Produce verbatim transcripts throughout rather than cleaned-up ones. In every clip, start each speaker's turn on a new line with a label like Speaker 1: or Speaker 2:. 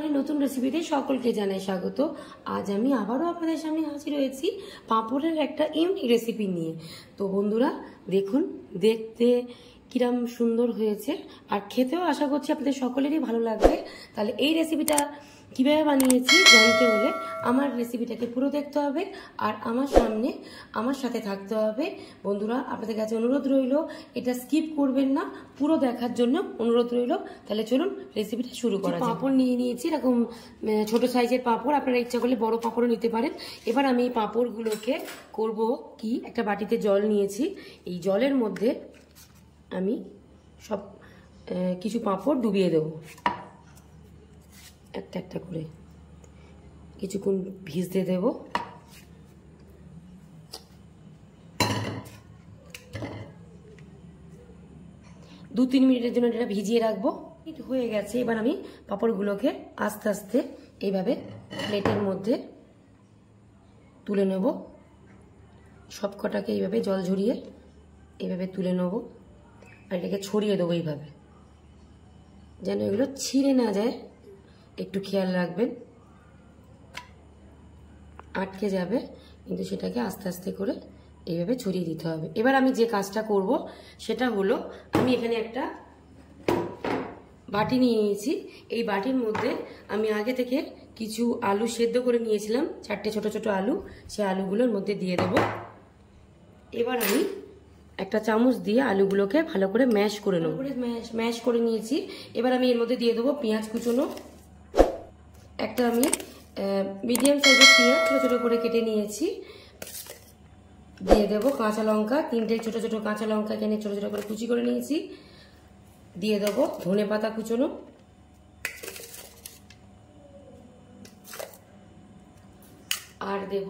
Speaker 1: নতুন রেসিপিতে সকলকে জানাই স্বাগত। আজ আমি আবারও আপনাদের সামনে হাজির হয়েছি পাঁপড়ের একটা ইউনিক রেসিপি নিয়ে। তো বন্ধুরা দেখুন, দেখতে কিরম সুন্দর হয়েছে আর খেতেও আশা করছি আপনাদের সকলেরই ভালো লাগবে। তাহলে এই রেসিপিটা কিভাবে বানিয়েছি জানতে হলে আমার রেসিপিটাকে পুরো দেখতে হবে আর আমার সামনে আমার সাথে থাকতে হবে। বন্ধুরা আপনাদের কাছে অনুরোধ রইল, এটা স্কিপ করবেন না, পুরো দেখার জন্য অনুরোধ রইল। তাহলে চলুন রেসিপিটা শুরু করা যাক। পাঁপড় নিয়ে নিয়েছি, এরকম ছোট সাইজের পাঁপড়, আপনারা ইচ্ছা করলে বড় পাঁপড়ও নিতে পারেন। এবার আমি এই পাঁপড়গুলোকে করব কি, একটা বাটিতে জল নিয়েছি, এই জলের মধ্যে আমি সব কিছু পাঁপড় ডুবিয়ে দেবো একটা একটা করে, কিছুক্ষণ ভিজতে দেব। দু তিন মিনিটের জন্য এটা ভিজিয়ে রাখবো। হয়ে গেছে, এবার আমি পাঁপড়গুলোকে আস্তে আস্তে এইভাবে প্লেটের মধ্যে তুলে নেব। সব কটাকে এইভাবে জল ঝরিয়ে এইভাবে তুলে নেব আর এটাকে ছড়িয়ে দেবো এইভাবে, যেন এগুলো ছিঁড়ে না যায়, একটু খেয়াল রাখবেন, আটকে যাবে, কিন্তু সেটাকে আস্তে আস্তে করে এইভাবে ছড়িয়ে দিতে হবে। এবার আমি যে কাজটা করব সেটা হলো, আমি এখানে একটা বাটি নিয়ে নিয়েছি, এই বাটির মধ্যে আমি আগে থেকে কিছু আলু সেদ্ধ করে নিয়েছিলাম, চারটে ছোট ছোট আলু, সেই আলুগুলোর মধ্যে দিয়ে দেব। এবার আমি একটা চামচ দিয়ে আলুগুলোকে ভালো করে ম্যাশ করে নেব। ম্যাশ ম্যাশ করে নিয়েছি। এবার আমি এর মধ্যে দিয়ে দেবো পেঁয়াজ কুচোনো, একটা আমি মিডিয়াম সাইজের পেঁয়াজ ছোটো ছোটো করে কেটে নিয়েছি, দিয়ে দেবো কাঁচা লঙ্কা, তিনটে ছোটো ছোটো কাঁচা লঙ্কা এখানে ছোটো ছোটো করে কুচি করে নিয়েছি, দিয়ে দেবো ধনে পাতা কুচোনো, আর দেব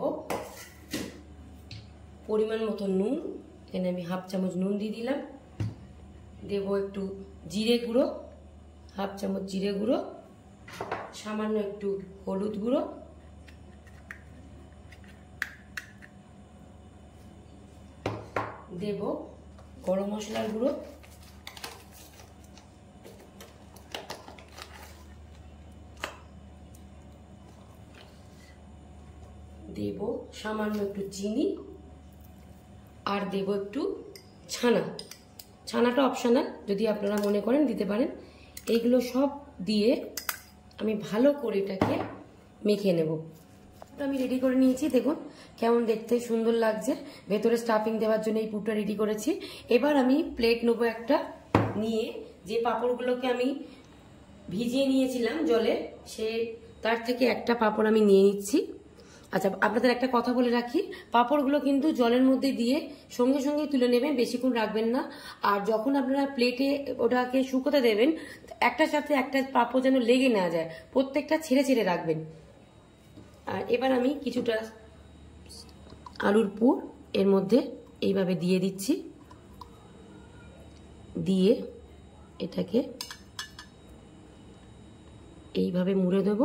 Speaker 1: পরিমাণ মতো নুন, এখানে আমি হাফ চামচ নুন দিয়ে দিলাম, দেব একটু জিরে গুঁড়ো, হাফ চামচ জিরে গুঁড়ো, সামান্য একটু হলুদ গুঁড়ো, দেব গরম মশলার গুঁড়ো, দেব সামান্য একটু চিনি, আর দেব একটু ছানা। ছানাটা অপশনাল, যদি আপনারা মনে করেন দিতে পারেন। এইগুলো সব দিয়ে আমি ভালো করে এটাকে মেখে নেব। আমি রেডি করে নিয়েছি, দেখুন কেমন দেখতে সুন্দর লাগছে। ভেতরে স্টাফিং দেওয়ার জন্য এই পুরটা রেডি করেছি। এবার আমি প্লেট নেবো একটা, নিয়ে যে পাঁপড়গুলোকে আমি ভিজিয়ে নিয়েছিলাম জলে, সে তার থেকে একটা পাঁপড় আমি নিয়ে নিচ্ছি। আচ্ছা, আপনাদের একটা কথা বলে রাখি, পাঁপড়গুলো কিন্তু জলের মধ্যে দিয়ে সঙ্গে সঙ্গে তুলে নেবেন, বেশিক্ষণ রাখবেন না। আর যখন আপনারা প্লেটে ওটাকে শুকোতে দেবেন, একটার সাথে একটা পাঁপড় যেন লেগে না যায়, প্রত্যেকটা ছেড়ে ছেড়ে রাখবেন। আর এবার আমি কিছুটা আলুর পুর এর মধ্যে এইভাবে দিয়ে দিচ্ছি, দিয়ে এটাকে এইভাবে মুড়ে দেবো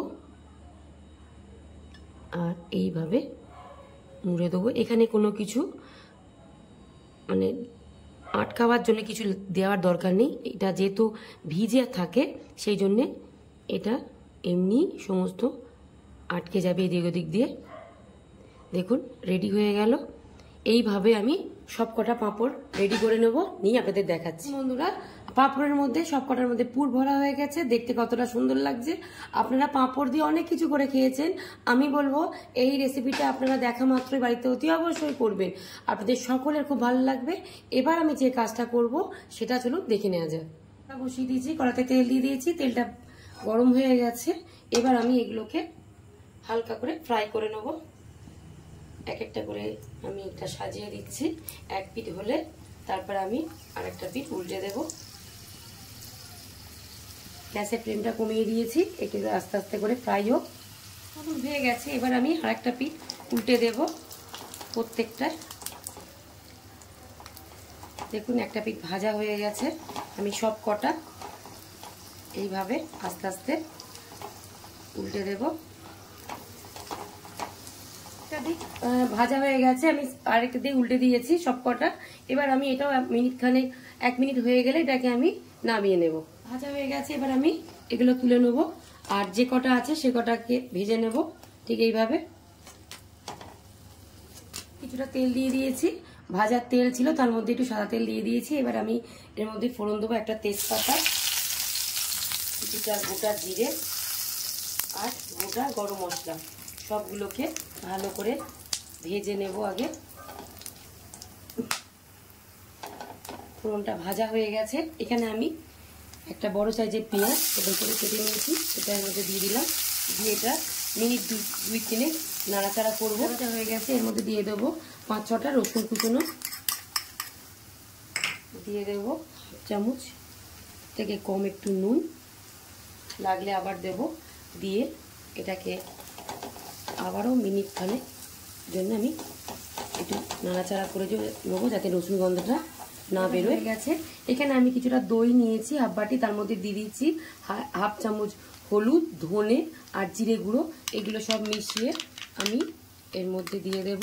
Speaker 1: আর এইভাবে মুড়ে দেবো। এখানে কোনো কিছু মানে আটকাবার জন্য কিছু দেওয়ার দরকার নেই, এটা যেহেতু ভিজে থাকে সেই জন্যে এটা এমনি সমস্ত আটকে যাবে এদিক ওদিক দিয়ে। দেখুন রেডি হয়ে গেল। এইভাবে আমি সব কটা পাঁপড় রেডি করে নেব, নিয়ে আপনাদের দেখাচ্ছি। বন্ধুরা, পাঁপড়ের মধ্যে সব কটার মধ্যে পুর ভরা হয়ে গেছে, দেখতে কতটা সুন্দর লাগছে। আপনারা পাঁপড় দিয়ে অনেক কিছু করে খেয়েছেন, আমি বলবো এই রেসিপিটা আপনারা দেখা মাত্রই বাড়িতে অতি অবশ্যই করবেন, আপনাদের সকলের খুব ভালো লাগবে। এবার আমি যে কাজটা করব সেটা চলুন দেখে নেওয়া যায়। বসিয়ে দিয়েছি, কড়াতে তেল দিয়ে দিয়েছি, তেলটা গরম হয়ে গেছে। এবার আমি এগুলোকে হালকা করে ফ্রাই করে নেব। এক একটা করে আমি এটা সাজিয়ে দিচ্ছি, এক পিঠ হলে তারপর আমি আরেকটা পিঠ উল্টে দেব। গ্যাসের ফ্লেমটা কমিয়ে দিয়েছি, এগুলো আস্তে আস্তে করে ফ্রাই হোক। হয়ে গেছে, এবার আমি আরেকটা পিঠ উল্টে দেব প্রত্যেকটা। দেখুন একটা পিঠ ভাজা হয়ে গেছে, আমি সব কটা এইভাবে আস্তে আস্তে উল্টে দেব। ভাজা হয়ে গেছে, আমি আরেকটা দিয়ে উল্টে দিয়েছি সব কটা। এবার আমি এটাও মিনিট খানেক এক মিনিট হয়ে গেলে এটাকে আমি নামিয়ে নেব। ভাজা হয়ে গেছে, এবার আমি এগুলো তুলে নেব। আর যে কটা আছে সে কটাকে ভেজে নেব ঠিক এইভাবে। কিছুটা তেল দিয়ে দিয়েছি, ভাজার তেল ছিল তার মধ্যে একটু সাদা তেল দিয়ে দিয়েছি। এবার আমি এর মধ্যে ফোড়ন দেবো একটা তেজপাতা, কিছুটা গোটা জিরে আর গোটা গরম মশলা, সবগুলোকে ভালো করে ভেজে নেব আগে। ফোড়নটা ভাজা হয়ে গেছে, এখানে আমি একটা বড় সাইজের পেঁয়াজ এবার করে কেটে নিয়েছি, সেটা এর মধ্যে দিয়ে দিলাম। দিয়ে এটা মিনিট দুই দুই তিনে নাড়াচাড়া করবো। এটা হয়ে গেছে, এর মধ্যে দিয়ে দেবো পাঁচ ছটা রসুন কুচনো, দিয়ে দেবো হাফ চামচ থেকে কম একটু নুন, লাগলে আবার দেব। দিয়ে এটাকে আবারও মিনিট খানেক জন্য আমি একটু নাড়াচাড়া করে নেবো যাতে রসুন গন্ধটা না বেরোয় গেছে। এখানে আমি কিছুটা দই নিয়েছি হাফ বাটি, তার মধ্যে দিয়ে দিচ্ছি হাফ চামচ হলুদ, ধনে আর জিরে গুঁড়ো, এগুলো সব মিশিয়ে আমি এর মধ্যে দিয়ে দেব।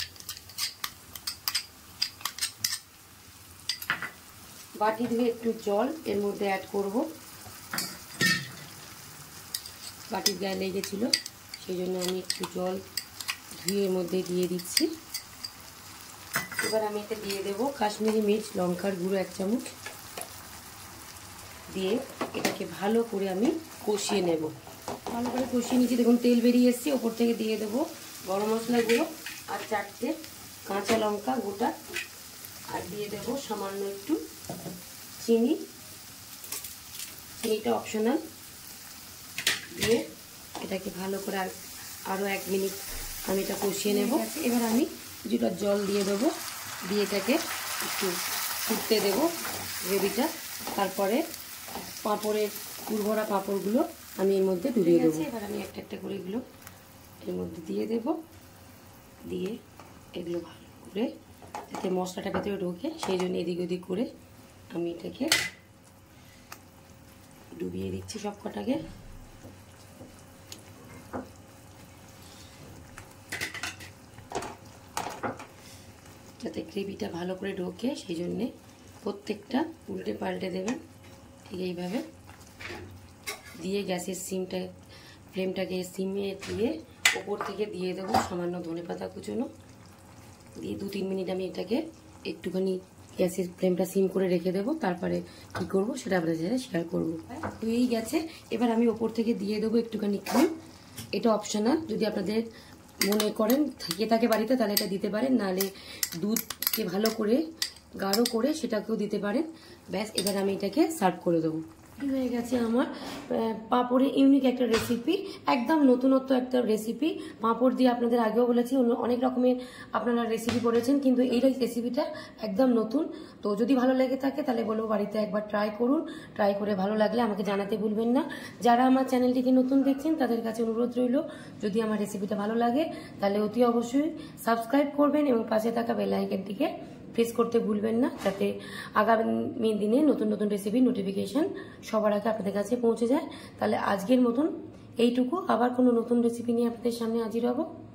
Speaker 1: বাটি ধুয়ে একটু জল এর মধ্যে অ্যাড করব, বাটির গায়ে লেগেছিল সেই জন্য আমি একটু জল ধুয়ে এর মধ্যে দিয়ে দিচ্ছি। এবার আমি এতে দিয়ে দেবো কাশ্মীরি মির্চ লঙ্কার গুঁড়ো এক চামচ, দিয়ে এটাকে ভালো করে আমি কষিয়ে নেব। ভালো করে কষিয়ে নিচ্ছি, দেখুন তেল বেরিয়ে এসছে। ওপর থেকে দিয়ে দেবো গরম মশলা গুঁড়ো আর চারটে কাঁচা লঙ্কা গোটা, আর দিয়ে দেবো সামান্য একটু চিনি, চিনিটা অপশনাল। দিয়ে এটাকে ভালো করে আর আরও এক মিনিট আমি এটা কষিয়ে নেব। এবার আমি কিছুটা জল দিয়ে দেবো, দিয়ে এটাকে একটু ফুটতে দেবো গ্রেভিটা। তারপরে পাঁপড়ের পুরভরা পাঁপড়গুলো আমি এর মধ্যে ডুবিয়ে দেবো। এবার আমি একটা একটা করে এগুলো এর মধ্যে দিয়ে দেব, দিয়ে এগুলো ভালো করে যাতে মশলাটা ভেতরে ঢোকে সেই জন্য এদিক ওদিক করে আমি এটাকে ডুবিয়ে দিচ্ছি সব কটাকে। যাতে গ্রেভিটা ভালো করে ঢোকে সেই জন্যে প্রত্যেকটা উল্টে পাল্টে দেবেন ঠিক এইভাবে। দিয়ে গ্যাসের সিমটা ফ্লেমটাকে সিমে দিয়ে ওপর থেকে দিয়ে দেবো সামান্য ধনেপাতা কুচোনো, দিয়ে দু তিন মিনিট আমি এটাকে একটুখানি গ্যাসের ফ্লেমটা সিম করে রেখে দেবো। তারপরে কী করবো সেটা আপনাদের সাথে শেয়ার করবো। হয়েই গেছে, এবার আমি ওপর থেকে দিয়ে দেবো একটুখানি ক্রিম। এটা অপশনাল, যদি আপনাদের মনে করেন থেকে থাকে বাড়িতে তাহলে এটা দিতে পারেন, নাহলে দুধকে ভালো করে গাঢ় করে সেটাকেও দিতে পারেন। ব্যাস, এবার আমি এটাকে সার্ভ করে দেবো। হয়ে গেছে আমার পাঁপড়ের ইউনিক একটা রেসিপি, একদম নতুনত্ব একটা রেসিপি। পাঁপড় দিয়ে আপনাদের আগেও বলেছি অনেক রকমের আপনারা রেসিপি করেছেন, কিন্তু এই রেসিপিটা একদম নতুন। তো যদি ভালো লেগে থাকে তাহলে বলবো বাড়িতে একবার ট্রাই করুন, ট্রাই করে ভালো লাগলে আমাকে জানাতে ভুলবেন না। যারা আমার চ্যানেলটিকে নতুন দেখছেন তাদের কাছে অনুরোধ রইল, যদি আমার রেসিপিটা ভালো লাগে তাহলে অতি অবশ্যই সাবস্ক্রাইব করবেন এবং পাশে থাকা বেল আইকনটিকে প্রেস করতে ভুলবেন না, যাতে আগামী দিনে নতুন নতুন রেসিপির নোটিফিকেশন সবার আগে আপনাদের কাছে পৌঁছে যায়। তাহলে আজকের মতন এইটুকু, আবার কোনো নতুন রেসিপি নিয়ে আপনাদের সামনে হাজির হব।